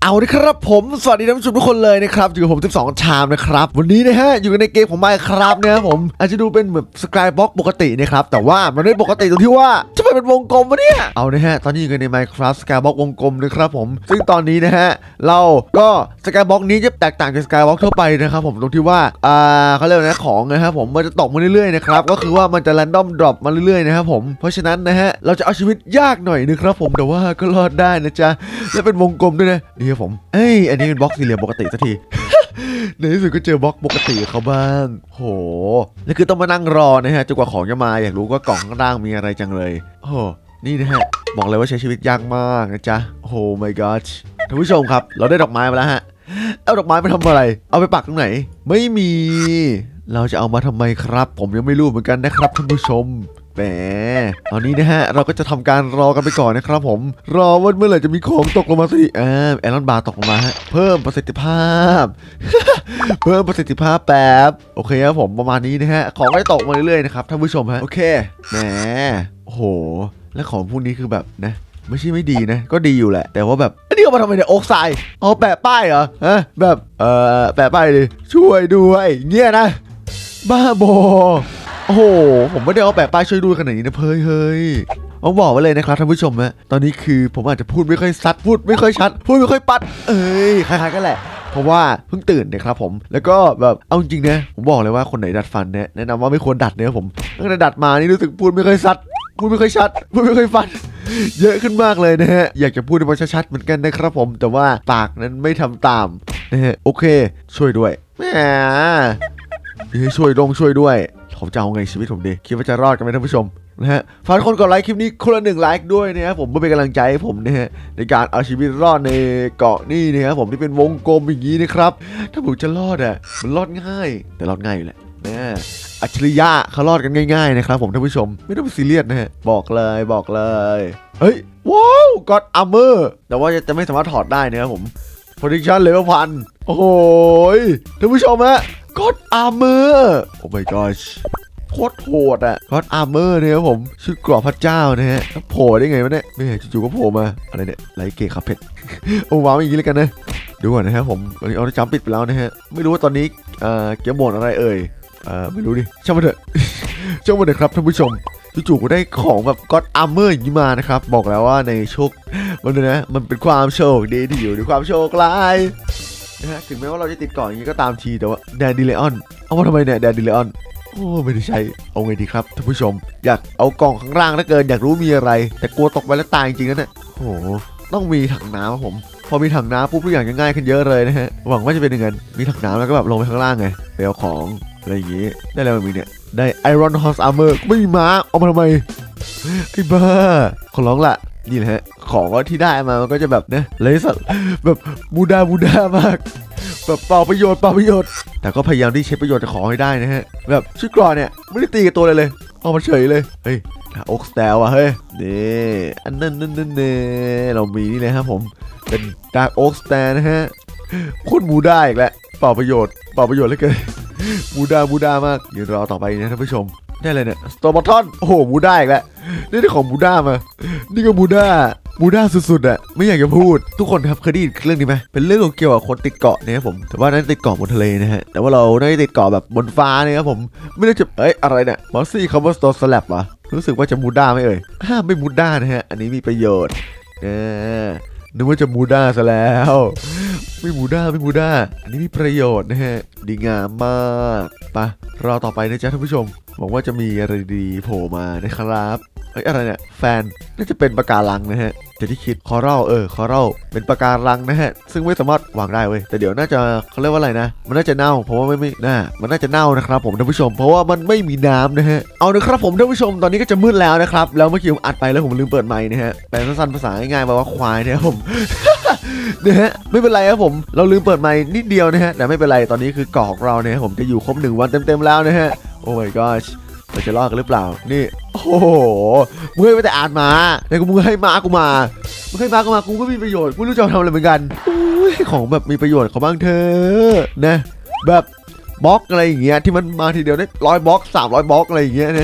เอาละครับผมสวัสดีท่านผู้ชมทุกคนเลยนะครับอยู่กับผม12ชามนะครับวันนี้นะฮะอยู่ในเกมของ Minecraft นะครับผมอาจจะดูเป็นแบบสกายบล็อกปกตินะครับแต่ว่ามันไม่ปกติตรงที่ว่าจะเป็นวงกลมวะเนี่ยเอานะฮะตอนนี้อยู่ใน Minecraft สกายบล็อกวงกลมนะครับผมซึ่งตอนนี้นะฮะเราก็สกายบล็อกนี้จะแตกต่างจากสกายบล็อกทั่วไปนะครับผมตรงที่ว่าเขาเรียกนะของนะครับผมมันจะตกมาเรื่อยๆนะครับก็คือว่ามันจะแรนดอมดรอปมาเรื่อยๆนะครับผมเพราะฉะนั้นนะฮะเราจะเอาชีวิตยากหน่อยนะครับผมแต่ว่าก็รอดได้นะจ๊ะและเป็นวงกลมด้วยนะนี่ครับผมอันนี้เป็นบล็อกสี่เหลี่ยมปกติสักที ในที่สุดก็เจอบล็อกปกติเขาบ้างโหนี่คือต้องมานั่งรอนะฮะจนกว่าของจะมาอยากรู้ว่ากล่องข้างล่างมีอะไรจังเลยโอ้นี่นะฮะบอกเลยว่าใช้ชีวิตยากมากนะจ๊ะโอ้ my god ท่านผู้ชมครับเราได้ดอกไม้มาแล้วฮะเอาดอกไม้ไปทำอะไรเอาไปปักตรงไหนไม่มีเราจะเอามาทำไมครับผมยังไม่รู้เหมือนกันนะครับท่านผู้ชมแหมตอนนี้นะฮะเราก็จะทำการรอกันไปก่อนนะครับผมรอว่าเมื่อไหร่จะมีของตกลงมาสิแอรอนบาร์ตกลงมาฮะเพิ่มประสิทธิภาพ เพิ่มประสิทธิภาพแป๊บโอเคครับผมประมาณนี้นะฮะของก็ตกมาเรื่อยๆนะครับท่านผู้ชมฮะโอเคแหมโอ้โหและของพวกนี้คือแบบนะไม่ใช่ไม่ดีนะก็ดีอยู่แหละแต่ว่าแบบอันนี้เอามาทำไมเนี่ยโอ๊กไซด์เอาแปะป้ายเหรอฮะแบบแปะป้ายดิช่วยด้วยเงี้ยนะบ้าบอโอ้โหผมไม่ได้เอาแปะป้ายช่วยดูขนาดนี้นะเฮ้ยต้องบอกไว้เลยนะครับท่านผู้ชมฮะตอนนี้คือผมอาจจะพูดไม่ค่อยซัดพูดไม่ค่อยชัดพูดไม่ค่อยปัดคล้ายๆกันแหละเพราะว่าเพิ่งตื่นนะครับผมแล้วก็แบบเอาจริงนะผมบอกเลยว่าคนไหนดัดฟันเนี่ยแนะนำว่าไม่ควรดัดเนี่ยผมตั้งแต่ดัดมานี่รู้สึกพูดไม่ค่อยซัดพูดไม่ค่อยชัดพูดไม่ค่อยฟันเยอะขึ้นมากเลยนะฮะอยากจะพูดให้มันชัดๆเหมือนกันนะครับผมแต่ว่าปากนั้นไม่ทำตามนะฮะโอเคช่วยด้วยแหมช่วยด้วยผมจะเอาไงชีวิตผมดีคิดว่าจะรอดกันไหมท่านผู้ชมนะฮะฝากคนกดไลค์คลิปนี้คนละ1 ไลค์ด้วยนะครับผมเพื่อเป็นกำลังใจให้ผมนะฮะในการเอาชีวิตรอดในเกาะนี่นะครับผมที่เป็นวงกลมอย่างนี้นะครับถ้าผมจะรอดมันรอดง่ายแต่รอดง่ายอยู่แหละนะอัจฉริยะเขารอดกันง่ายๆนะครับผมท่านผู้ชมไม่ต้องไปซีเรียสนะฮะบอกเลยเฮ้ยว้าวก็อดอาร์เมอร์แต่ว่าจะไม่สามารถถอดได้นะครับผม Protection Level 1,000โอ้โหท่านผู้ชมฮะก็อดอาร์เมอร์โอ้ my goshโคตรโหดก็อดอาร์เมอร์เนี่ยครับผมชื่อกรอบพระเจ้านะฮะโผล่ได้ไงวะเนี่ยไม่เห็นจู่ๆก็โผล่มาอะไรเนี่ยไลเกย์คาเพตโอ้ว้าวอย่างนี้เลยกันนะดูก่อนนะครับผมตอนนี้เอาจัมปิดไปแล้วนะฮะไม่รู้ว่าตอนนี้เกมโหมดอะไรไม่รู้ดิช่างมันเถอะ ช่างมันเถอะครับท่านผู้ชมจู่ๆก็ได้ของแบบก็อดอาร์เมอร์อย่างนี้มานะครับบอกแล้วว่าในโชคมันนะมันเป็นความโชคดีที่อยู่ในความโชคร้ายนะฮะถึงแม้ว่าเราจะติดเกาะอย่างนี้ก็ตามทีแต่ว่าแดนดิเลออนเอามาทำไมเนี่ยแดนดิเลออนโอ้ไม่ได้ใช้เอาไงดีครับท่านผู้ชมอยากเอากล่องข้างล่างถ้าเกินอยากรู้มีอะไรแต่กลัวตกไปแล้วตายจริงๆนะเนี่ยโอ้โหต้องมีถังน้ำครับผมพอมีถังน้ำปุ๊บทุกอย่างจะง่ายขึ้นเยอะเลยนะฮะหวังว่าจะเป็นอย่างนั้นมีถังน้ำแล้วก็แบบลงไปข้างล่างไงไปเอาของอะไรอย่างงี้ได้แล้วมีเนี่ยได้ Iron Horse Armor ไม่มีม้าเอามาทำไมไอ้บ้าขอร้องละนี่แหละของที่ได้มามันก็จะแบบนะเลยสัตว์แบบบูดามากแบบเปล่าประโยชน์แต่ก็พยายามที่ใช้ประโยชน์จากของให้ได้นะฮะแบบชุดกรอนเนี่ยไม่ได้ตีกับตัวเลยเอามาเฉยเลยเฮ้ยโอ๊กสแตลเฮ้ยนี่อันนั้นเรามีนี่เลยครับผมเป็นดาร์กโอ๊กสแตลนะฮะคุณบูด้าอีกแล้วเปล่าประโยชน์เลยเกินบูด้ามากเดี๋ยวรอต่อไปนะท่านผู้ชมได้เลยเนี่ยสโตร์บอททอนโอ้โหบูด้าอีกแล้วได้ของบูด้ามานี่ก็บูด้าสุดๆไม่อยากจะพูดทุกคนครับเคยได้ยินเรื่องนี้ไหมเป็นเรื่องเกี่ยวกับคนติดเกาะนะครับผมแต่ว่านั้นติดเกาะบนทะเลนะฮะแต่ว่าเราได้ติดเกาะแบบบนฟ้าเนี่ยครับผมไม่ได้จะอะไรเนี่ยมอสซี่คาร์บอนสโตนสแลบวะรู้สึกว่าจะบูด้าไม่ไม่บูด้านะฮะอันนี้มีประโยชน์นึกว่าจะบูด้าซะแล้วไม่บูด้าอันนี้มีประโยชน์นะฮะดีงามมากปะรอต่อไปนะจ๊ะท่านผู้ชมหวังว่าจะมีอะไรดีโผล่มานะครับอะไรเนี่ยแฟนน่าจะเป็นปะการังนะฮะแต่ที่คิดคอรัลคอรัลเป็นปะการังนะฮะซึ่งไม่สามารถวางได้เว้ยแต่เดี๋ยวน่าจะเขาเรียกว่าอะไรนะมันน่าจะเน่าเพราะว่าไม่น่ามันน่าจะเน่านะครับผมท่านผู้ชมเพราะว่ามันไม่มีน้ำนะฮะเอาละครับผมท่านผู้ชมตอนนี้ก็จะมืดแล้วนะครับแล้วเมื่อกี้ผมอัดไปแล้วผมลืมเปิดไมค์นะฮะแปลสั้นๆภาษาง่ายๆมาว่าควายเนี่ยผม นะฮะไม่เป็นไรครับผมเราลืมเปิดไมค์นิดเดียวนะฮะแต่ไม่เป็นไรตอนนี้คือเกาะของเราเนี่ยผมจะอยู่ครบ1 วันเต็มๆแล้วนะฮะโอ้ my goshเราจะรอดกันหรือเปล่านี่โอ้โหมึงให้แต่อ่านมาแต่กูมึงให้ม้ากูมากูก็มีประโยชน์กูรู้จะทำอะไรเหมือนกันของแบบมีประโยชน์เขาบ้างเธอนะแบบบล็อกอะไรอย่างเงี้ยที่มันมาทีเดียวได้100 บล็อก300 บล็อกอะไรอย่างเงี้ยนะ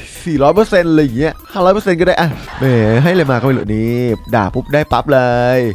400%อะไรอย่างเงี้ย500%ก็ได้แหมให้เลยมาก็ไม่รู้นี่ด่าปุ๊บได้ปั๊บเลย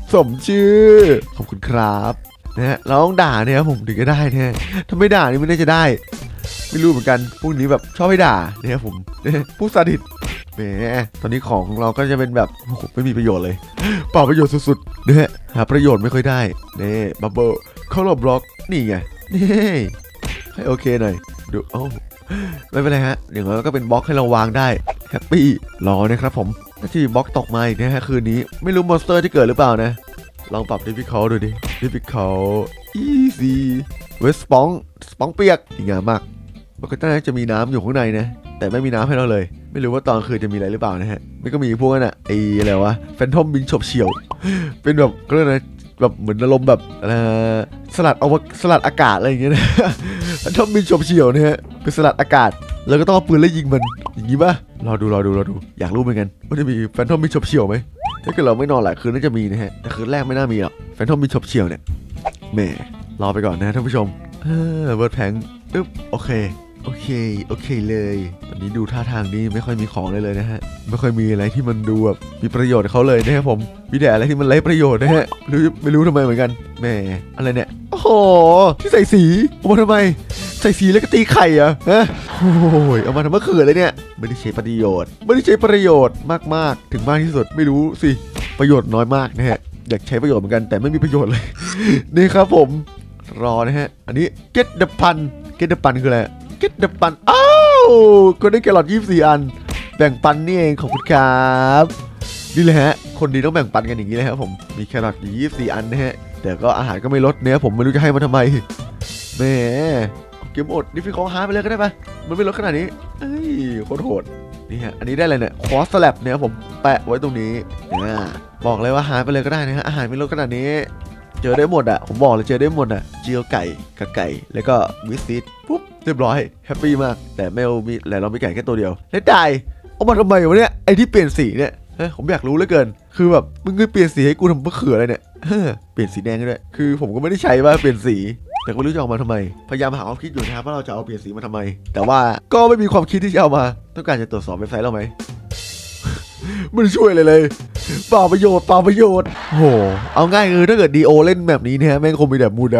สมชื่อขอบคุณครับนะฮะเราต้องด่าเนี่ยผมถึงจะได้เนี่ยถ้าไม่ด่านี่ไม่น่าจะได้ไม่รู้เหมือนกันพวกนี้แบบชอบให้ด่าเนี่ยผมพวกซาดิสแหมตอนนี้ของเราก็จะเป็นแบบไม่มีประโยชน์เลยเปล่าประโยชน์สุดๆเนี่ยหาประโยชน์ไม่ค่อยได้เนี่ยบับเบิ้ลเข้าหลบบล็อกนี่ไงนี่ให้โอเคหน่อยดูโอ้ไม่เป็นไรฮะอย่างน้อยก็เป็นบล็อกให้เราวางได้แฮปปี้รอนะครับผมถ้าที่บล็อกตกมาอีกนะฮะคืนนี้ไม่รู้มอนสเตอร์ที่เกิดหรือเปล่านะลองปรับดิฟิคัลดูดิดิฟิคัลอีซี่เวสปองเปียกดีงามมากมันก็น่าจะมีน้ำอยู่ข้างในนะแต่ไม่มีน้ำให้เราเลยไม่รู้ว่าตอนคืนจะมีอะไรหรือเปล่านะฮะไม่ก็มีพวกนั้นอ่ะไอ้อะไรวะแฟนทอมบินฉบเฉี่ยวเป็นแบบก็เลยนะแบบเหมือนอารมณ์แบบสลัดอากาศอะไรอย่างเงี้ยนะแฟนทอมบินฉบเฉี่ยวนะฮะเป็นสลัดอากาศแล้วก็ต้องเอาปืนไล่ยิงมันอย่างงี้ป่ะรอดูอยากรู้เหมือนกันว่าจะมีแฟนทอมบินฉบเฉี่ยวไหมถ้าเกิดเราไม่นอนหลายคืนน่าจะมีนะฮะแต่คืนแรกไม่น่ามีหรอกแฟนทอมบินฉบเฉี่ยวเนี่ยแหมรอไปก่อนนะท่านผู้ชมเบิร์ดแพงอึ๊บโอเคเลยตอนนี้ดูท่าทางนี้ไม่ค่อยมีของเลยนะฮะไม่ค่อยมีอะไรที่มันดูแบบมีประโยชน์เขาเลยนะครับผมมีแต่อะไรที่มันไร้ประโยชน์นะฮะไม่รู้ทำไมเหมือนกันแหมอะไรเนี่ยโอ้โหที่ใส่สีเอามาทำไมใส่สีแล้วก็ตีไข่อะฮะโอ้ยเอามาทำเมื่อคืนเลยเนี่ยไม่ได้ใช้ประโยชน์มากถึงมากที่สุดไม่รู้สิประโยชน์น้อยมากนะฮะอยากใช้ประโยชน์เหมือนกันแต่ไม่มีประโยชน์เลยนี่ครับผมรอนะฮะอันนี้ get the pan คืออะไรget the pan อ้าวก็ได้แครอท24 อันแบ่งปันนี่เองขอบคุณครับนี่แหละฮะคนดีต้องแบ่งปันกันอย่างนี้เลยครับผมมีแครอท24 อันนะฮะแต่ก็อาหารก็ไม่ลดเนี่ยผมไม่รู้จะให้มันทำไมแหมเกมอดดิฟิคอลฮาร์ไปเลยก็ได้ปะมันไม่ลดขนาดนี้เอ้ยโคตรโหดนี่ฮะอันนี้ได้อะไรเนี่ยคอสแลบเนี่ยผมแปะไว้ตรงนี้เนี่ยบอกเลยว่าหาไปเลยก็ได้นะฮะอาหารไม่ลดขนาดนี้เจอได้หมดอ่ะผมบอกเลยเจอได้หมดอ่ะเจียวไก่กับไก่แล้วก็วิสซิตปุ๊บเรียบร้อยแฮปปี้มากแต่ไม่เอามีแต่เรามีไก่แค่ตัวเดียวแล้วได้เอามาทำไมวะเนี่ยไอที่เปลี่ยนสีเนี่ยผมอยากรู้เหลือเกินคือแบบมึงเปลี่ยนสีให้กูทำมะเขืออะไรเนี่ยเปลี่ยนสีแดงด้วยคือผมก็ไม่ได้ใช้ว่าเปลี่ยนสีแต่ก็ไม่รู้จะเอามาทำไมพยายามหาความคิดอยู่นะครับว่าเราจะเอาเปลี่ยนสีมาทำไมแต่ว่าก็ไม่มีความคิดที่จะเอามาต้องการจะตรวจสอบเว็บไซต์เราไหมไม่ช่วยเลยเปล่าประโยชน์โหเอาง่ายถ้าเกิดดีโอเล่นแบบนี้เนี่ยแม่งคงมีแต่มูดา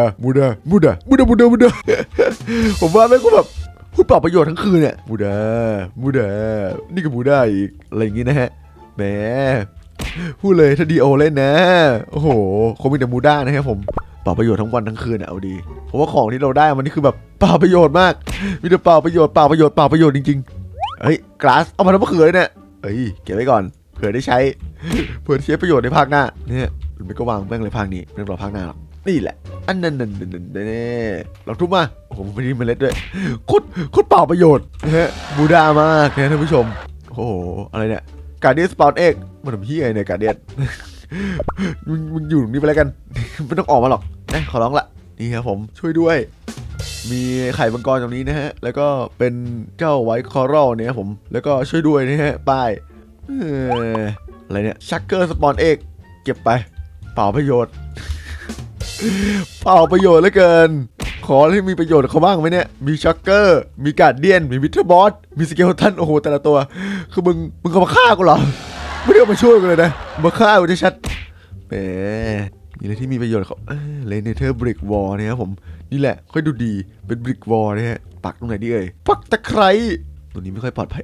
ผมว่าแม่งก็แบบพูดเปล่าประโยชน์ทั้งคืนเนี่ยมูดานี่ก็มูดาอีกอะไรอย่างงี้นะฮะแหมพูดเลยถ้าดีโอเล่นนะโอ้โหคงมีแต่มูดานะครับผมเปล่าประโยชน์ทั้งวันทั้งคืนเอาดีเพราะว่าของที่เราได้มันนี่คือแบบเปล่าประโยชน์มากมีแต่เปล่าประโยชน์จริงๆเฮ้ยกราสเอามาทำมะเขือเลยเนี่ยเก็บไว้ก่อนเผื่อได้ใช้ประโยชน์ในภาคหน้าเนี่ยไม่ก็วางแม่งเลยภาคนี้ไม่ต้องรอภาคหน้าหรอกนี่แหละอันนั้นเราทุบมาโอ้โหไม่ได้เมล็ดด้วยคุดเปล่าประโยชน์นะฮะบูดามากนะท่านผู้ชมโอ้โหอะไรเนี่ยการเดียนสปอนเอ็กมันทำพี่ไงเนี่ยการเดียนมึงอยู่ตรงนี้ไปแล้วกันไม่ต้องออกมาหรอกนะขอร้องละนี่ครับผมช่วยด้วยมีไข่มังกรตรงนี้นะฮะแล้วก็เป็นเจ้าไวท์คอรัลเนี่ยผมแล้วก็ช่วยด้วยนะฮะป้ายอะไรเนี่ยชักเกอร์สปอนเอ็กเก็บไปเปล่าประโยชน์เหลือเกินขอให้มีประโยชน์เขาบ้างไหมเนี่ยมีชักเกอร์มีการ์เดียนมีวิทเทอร์บอสมีสเกลตันโอ้โหแต่ละตัวคือมึงเขามาฆ่ากูเหรอไม่ได้มาช่วยกันเลยนะมาฆ่ากูจะชัดแหมมีอะไรที่มีประโยชน์เขาเลนเทอร์บริกวอลเนี่ยครับผมนี่แหละค่อยดูดีเป็นบริกวอลนะฮะปักตรงไหนดีปักตะไคร้ตัวนี้ไม่ค่อยปลอดภัย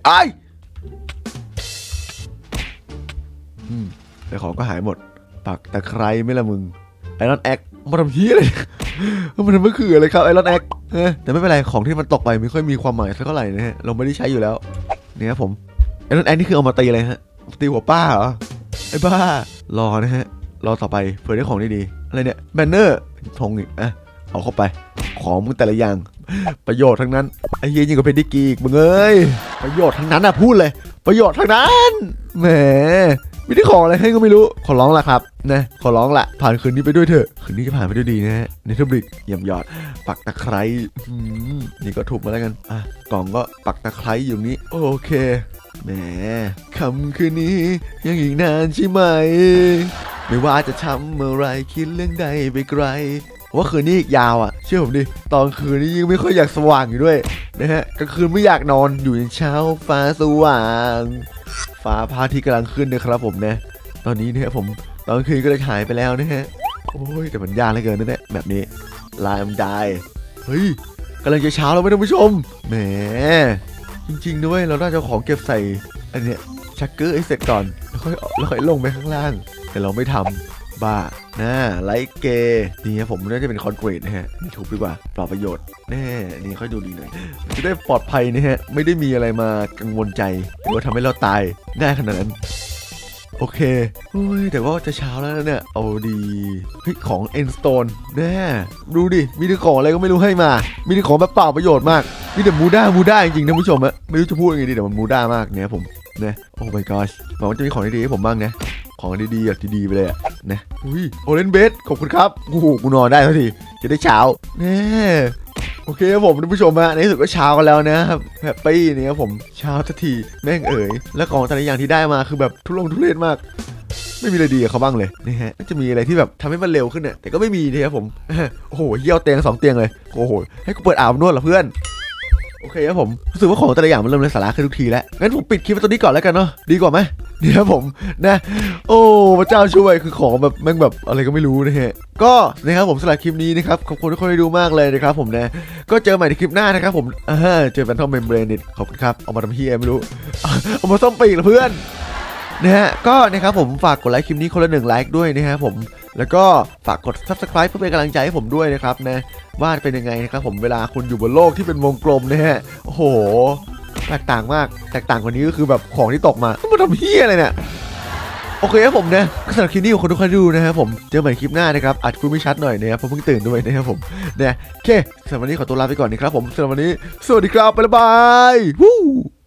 แต่ของก็หายหมดปักตะไคร้ไม่ละมึงไอรอนแอคมาทำเหี้ยเลยมันไม่คืออะไรครับไอรอนแอคแต่ไม่เป็นไรของที่มันตกไปไม่ค่อยมีความหมายสักเท่าไหร่นะฮะเราไม่ได้ใช้อยู่แล้วนี่ครับผมไอรอนแอคนี่คือเอามาตีอะไรฮะตีหัวป้าเหรอไอ้บ้ารอนะฮะรอต่อไปเผื่อได้ของดีๆอะไรเนี่ยแบนเนอร์ธงอีกเอาเข้าไปของมึงแต่ละอย่างประโยชน์ทั้งนั้นไอ้เหี้ยยิ่งกว่าเพนดิกีอีกมึงประโยชน์ทั้งนั้นพูดเลยประโยชน์ทั้งนั้นแหมไม่ได้ของอะไรให้ก็ไม่รู้ขอร้องละครับนะขอร้องละผ่านคืนนี้ไปด้วยเถอะคืนนี้จะผ่านไปด้วยดีนะฮะเนเธอร์บริกเยี่ยมยอดปักตะไคร้นี่ก็ถูกมาแล้วกันกล่องก็ปักตะไคร้อยู่นี้โอเคแหมคำคืนนี้ยังอีกนานใช่ไหมไม่ว่าจะทำเมื่อไรคิดเรื่องใดไปไกลว่าคืนนี้อีกยาวเชื่อผมดิตอนคืนนี้ยังไม่ค่อยอยากสว่างอยู่ด้วยนะฮะกลางคืนไม่อยากนอนอยู่ในเช้าฟ้าสว่างฟ้าพระอาทิตย์กำลังขึ้นนะครับผมนะตอนนี้เนี่ยผมตอนคืนก็เลยหายไปแล้วนะฮะโอ้ยแต่มันยากเหลือเกินนะเนี่ยแบบนี้ลายมันได้เฮ้ยกำลังจะเช้าแล้วไหมท่านผู้ชมแหมจริงๆด้วยเราน่าจะของเก็บใส่อันเนี้ยชักเกอร์ให้เสร็จก่อนแล้วค่อยลงไปข้างล่างแต่เราไม่ทำบ้านะไลท์เกย์นี่ครับผมน่าจะเป็นคอนกรีตนะฮะนี่ถูกดีกว่าปลอดประโยชน์แน่นี่ค่อยดูดีหน่อยจะได้ปลอดภัยนะฮะไม่ได้มีอะไรมากังวลใจหรือว่าทำให้เราตายได้ขนาดนั้นโอเคโอ้ยแต่ว่าจะเช้าแล้วนะเนี่ยเอาดีเฮ้ยของเอ็นสโตนแน่ดูดิมีแต่ของอะไรก็ไม่รู้ให้มามีแต่ของแบบเปล่าประโยชน์มากมีแต่มูด้าจริงๆนะผู้ชมอะไม่รู้จะพูดยังไงดีแต่มันมูด้ามากเนี่ยผมนะโอ้ my gosh หวังว่าจะมีของดีๆให้ผมบ้างนะของดีๆแบบดีๆไปเลยอะนะอุ้ยโอเลนเบสขอบคุณครับโอ้โหกูนอนได้ทันทีจะได้เช้าแน่โอเคครับผมท่านผู้ชมฮะในที่สุดก็เช้ากันแล้วนะครับแฮปปี้นี่ครับผมเช้าทันทีแม่งเอ๋ยและของแต่ละอย่างที่ได้มาคือแบบทุเรศมากไม่มีอะไรดีกับเขาบ้างเลยนี่ฮะจะมีอะไรที่แบบทำให้มันเร็วขึ้นเนี่ยแต่ก็ไม่มีนะครับผมโอ้โหเยี่ยวเตียง2เตียงเลยโอ้โหให้กูเปิดอาบนวดเหรอเพื่อนโอเคครับผมรู้สึกว่าของแต่ละอย่างมันเริ่มไร้สาระขึ้นทุกทีแล้วงั้นผมปิดคลิปไว้ตรงนี้ก่อนแล้วกันเนาะดีกว่าไหมนี่ครับผมนะโอ้พระเจ้าช่วยคือของแบบแม่งแบบอะไรก็ไม่รู้นะฮะก็นะครับผมสำหรับคลิปนี้นะครับขอบคุณทุกคนที่ดูมากเลยนะครับผมนะก็เจอใหม่ในคลิปหน้านะครับผมเจอแฟนทอมเมมเบรนขอบคุณครับเอามาทำเฮียไม่รู้เอามาซ่อมปีกเหรอเพื่อนนะฮะก็นะครับผมฝากกดไลค์คลิปนี้คนละ1 ไลค์ด้วยนะครับผมแล้วก็ฝากกด Subscribe เพื่อเป็นกำลังใจให้ผมด้วยนะครับนะว่าเป็นยังไงนะครับผมเวลาคุณอยู่บนโลกที่เป็นวงกลมนะฮะโอ้โหแตกต่างมากแตกต่างกว่านี้ก็คือแบบของที่ตกมามันทำเฮียอะไรเนี่ยโอเคครับผมนะสำหรับคลิปนี้ของคนทุกคนดูนะครับผมเจอใหม่คลิปหน้านะครับอาจพูดไม่ชัดหน่อยนะครับเพราะเพิ่งตื่นด้วยนะครับผมเนี่ยโอเคสำหรับวันนี้ขอตัวลาไปก่อนนะครับผมสำหรับวันนี้สวัสดีครับบ๊ายบาย